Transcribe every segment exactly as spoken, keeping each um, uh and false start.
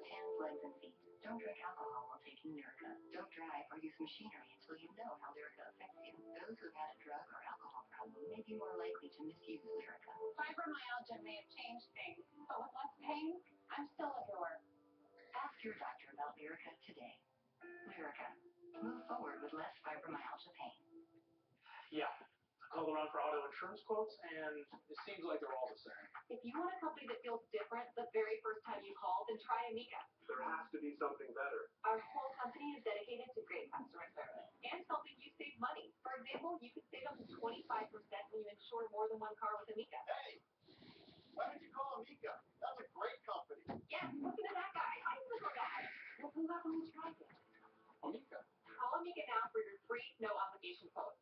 nose, hands, legs, and feet. Don't drink alcohol while taking Lyrica. Don't drive or use machinery until you know how Lyrica affects you. Those who've had a drug or alcohol problem may be more likely to misuse Lyrica. Fibromyalgia may have changed things, but with less pain, I'm still a doer. Ask your doctor about Lyrica today. Lyrica. Move forward with less fibromyalgia pain. Yeah. I called around for auto insurance quotes, and it seems like they're all the same. If you want a company that feels different the very first time you call, then try Amica. There has to be something better. Our whole company is dedicated to great customer service and helping you save money. For example, you can save up to twenty-five percent when you insure more than one car with Amica. Hey, why did you call Amica? That's a great company. Yeah, listen to that guy. I know that guy. Well, who got when we tried it? Amica. Call Amica now for your free, no obligation quote.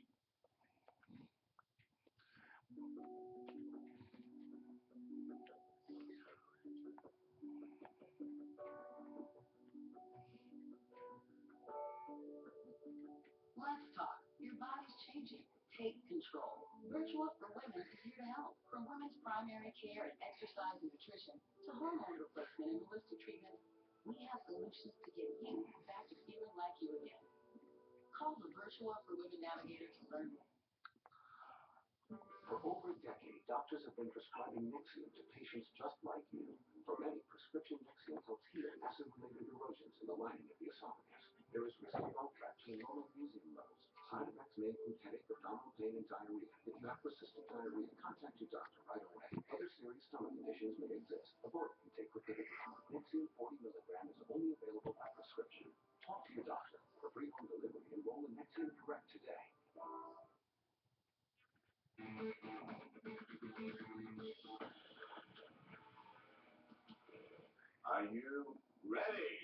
Let's talk. Your body's changing. Take control. Virtual for Women is here to help. From women's primary care and exercise and nutrition to hormone replacement and holistic treatments, we have solutions to get you back to feeling like you again. Call the Virtual for Women Navigator to learn more. For over a decade, doctors have been prescribing Nexium to patients just like you. For many, prescription Nexium helps heal acid-related erosions in the lining of the esophagus. There is risk of outtrack to normal mucium levels. Side effects may include headache, abdominal pain, and diarrhea. If you have persistent diarrhea, contact your doctor right away. Other serious stomach conditions may exist. Avoid and take rapidity. Nexium forty milligram is only available by prescription. Talk to your doctor. For free home delivery, enroll in Nexium Direct today. Are you ready?